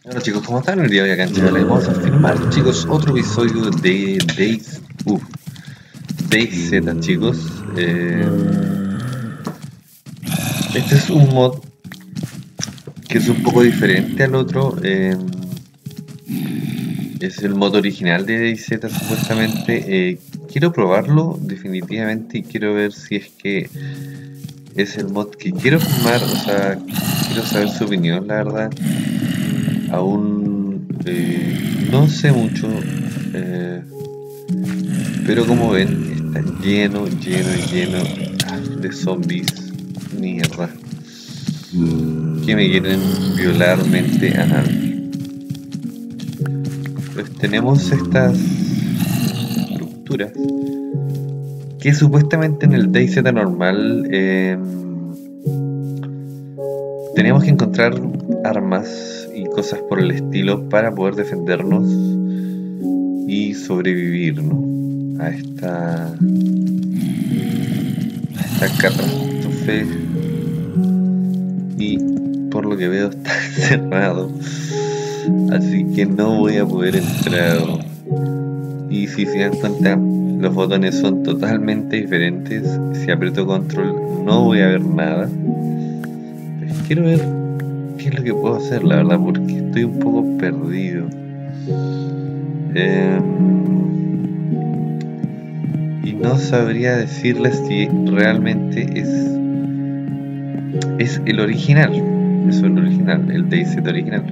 Hola chicos, ¿cómo están? El día de hoy acá en Chile vamos a filmar, chicos, otro episodio de DayZ, chicos. Este es un mod que es un poco diferente al otro. Es el mod original de DayZ, supuestamente. Quiero probarlo definitivamente y quiero ver si es que es el mod que quiero filmar. O sea, quiero saber su opinión, la verdad. Aún no sé mucho. eh, Pero como ven, está lleno de zombies. Mierda. Que me quieren violar mente anal. Pues tenemos estas estructuras que supuestamente en el DayZ normal tenemos que encontrar armas y cosas por el estilo para poder defendernos y sobrevivir, ¿no? A esta catástrofe. Y por lo que veo está cerrado, así que no voy a poder entrar. Y si se dan cuenta, los botones son totalmente diferentes. Si aprieto control no voy a ver nada. Pues quiero ver qué es lo que puedo hacer, la verdad, porque estoy un poco perdido. Y no sabría decirles si realmente es el original. Eso es el original, el DayZ original.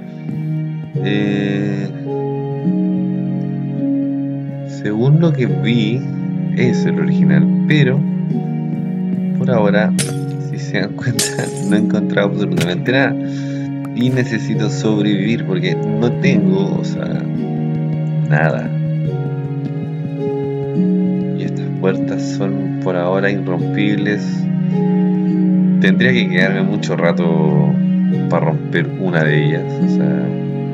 Según lo que vi, es el original, pero por ahora, si se dan cuenta, no he encontrado absolutamente nada. Y necesito sobrevivir porque no tengo, o sea, nada. Y estas puertas son por ahora irrompibles. Tendría que quedarme mucho rato para romper una de ellas. O sea,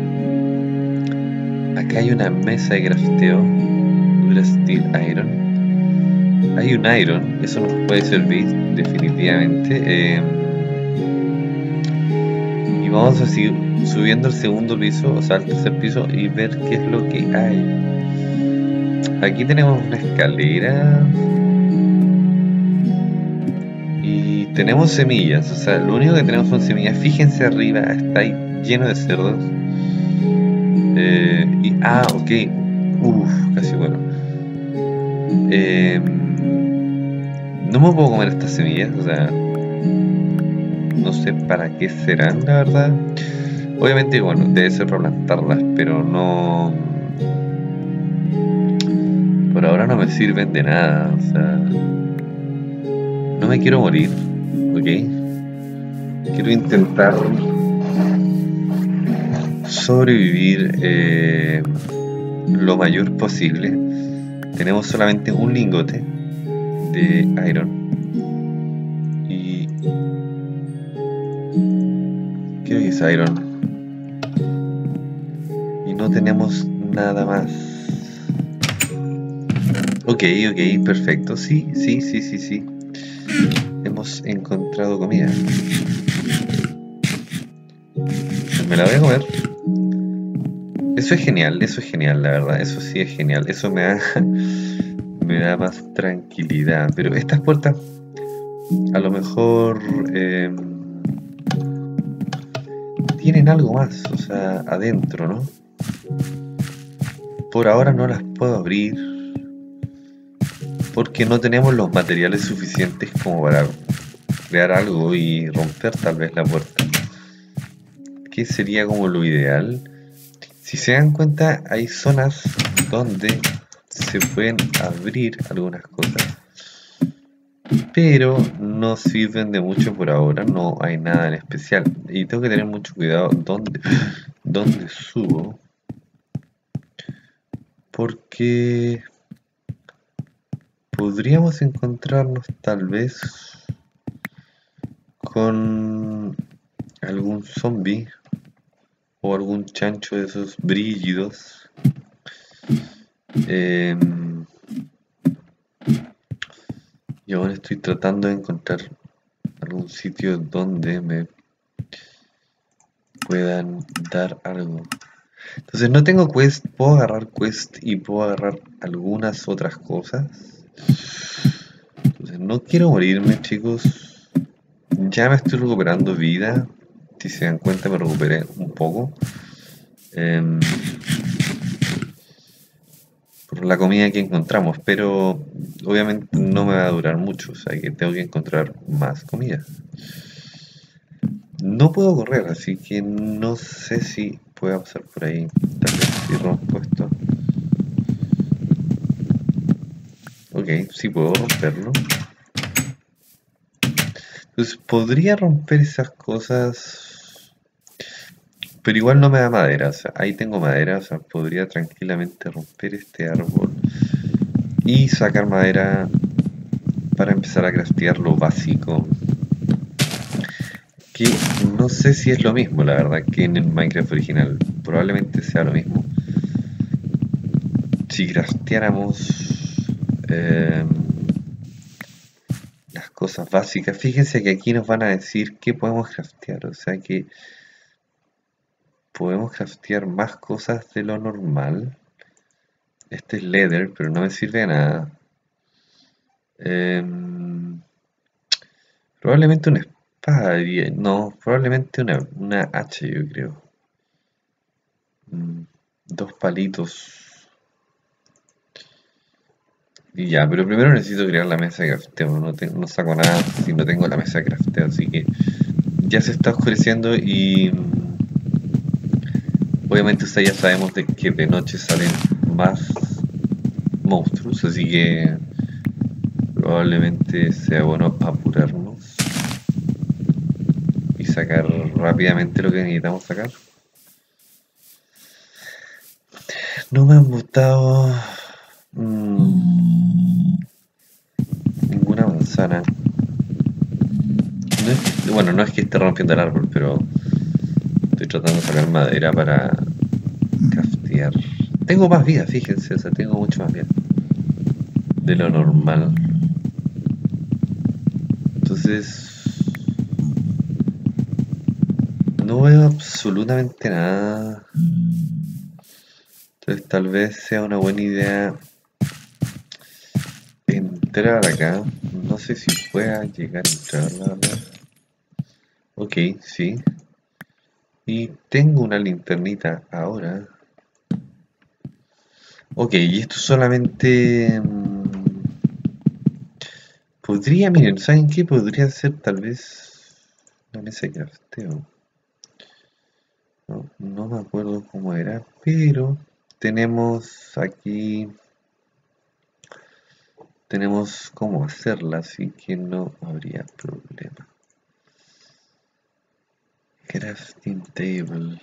acá hay una mesa de crafteo. Dura Steel Iron. Hay un iron, eso nos puede servir definitivamente. Y vamos a seguir subiendo al segundo piso, o sea, al tercer piso y ver qué es lo que hay. Aquí tenemos una escalera y tenemos semillas, o sea, lo único que tenemos son semillas. Fíjense arriba, está ahí lleno de cerdos. Ok, casi bueno. No me puedo comer estas semillas, o sea, no sé para qué serán, la verdad. Obviamente, bueno, debe ser para plantarlas, pero no. Por ahora no me sirven de nada, o sea. No me quiero morir, ¿ok? Quiero intentar sobrevivir lo mayor posible. Tenemos solamente un lingote de iron. Y creo que es iron. Y no tenemos nada más. Ok, perfecto. Sí. Hemos encontrado comida. Me la voy a comer. Eso es genial, la verdad. Eso sí es genial. Eso me da más tranquilidad. Pero estas puertas, a lo mejor tienen algo más, o sea, adentro, ¿no? Por ahora no las puedo abrir porque no tenemos los materiales suficientes como para crear algo y romper tal vez la puerta. ¿Qué sería como lo ideal? Si se dan cuenta, hay zonas donde se pueden abrir algunas cosas, pero no sirven de mucho por ahora, no hay nada en especial. Y tengo que tener mucho cuidado donde subo, porque podríamos encontrarnos tal vez con algún zombie o algún chancho de esos brígidos. Yo ahora estoy tratando de encontrar algún sitio donde me puedan dar algo. Entonces no tengo quest, puedo agarrar quest y puedo agarrar algunas otras cosas. Entonces no quiero morirme, chicos. Ya me estoy recuperando vida. Si se dan cuenta me recuperé un poco. Por la comida que encontramos, pero obviamente no me va a durar mucho, o sea que tengo que encontrar más comida. No puedo correr, así que no sé si puedo pasar por ahí. Tal vez si rompo esto. Ok, sí puedo romperlo. Entonces podría romper esas cosas, pero igual no me da madera. O sea, ahí tengo madera, o sea, podría tranquilamente romper este árbol y sacar madera para empezar a craftear lo básico. Que no sé si es lo mismo, la verdad, que en el Minecraft original. Probablemente sea lo mismo. Si crafteáramos las cosas básicas, fíjense que aquí nos van a decir qué podemos craftear. O sea que podemos craftear más cosas de lo normal. Este es leather, pero no me sirve de nada. Probablemente una espada, no, probablemente una hacha, yo creo. Dos palitos. Y ya, pero primero necesito crear la mesa de crafteo. No saco nada si no tengo la mesa de crafteo, así que ya se está oscureciendo y obviamente ustedes ya sabemos de que de noche salen más monstruos, así que probablemente sea bueno apurarnos y sacar rápidamente lo que necesitamos sacar. No me han botado ninguna manzana. Bueno, no es que esté rompiendo el árbol, pero estoy tratando de sacar madera para craftear. Tengo más vida, fíjense, o sea, tengo mucho más vida de lo normal. Entonces, no veo absolutamente nada. Entonces, tal vez sea una buena idea entrar acá. No sé si pueda llegar a entrar, la verdad. Ok, sí. Y tengo una linternita ahora. Ok, y esto solamente... podría, miren, ¿saben qué? Podría ser tal vez una mesa de crafteo. No me acuerdo cómo era, pero tenemos aquí... tenemos cómo hacerla, así que no habría problema. Crafting table.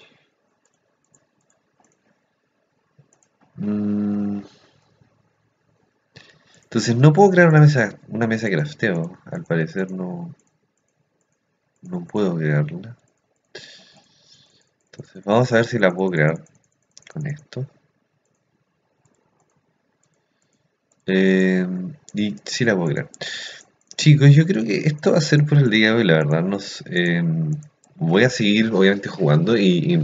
Entonces no puedo crear una mesa de crafteo. Al parecer no puedo crearla. Entonces vamos a ver si la puedo crear con esto. Y si la puedo crear. Chicos, yo creo que esto va a ser por el día de hoy, la verdad. Voy a seguir obviamente jugando y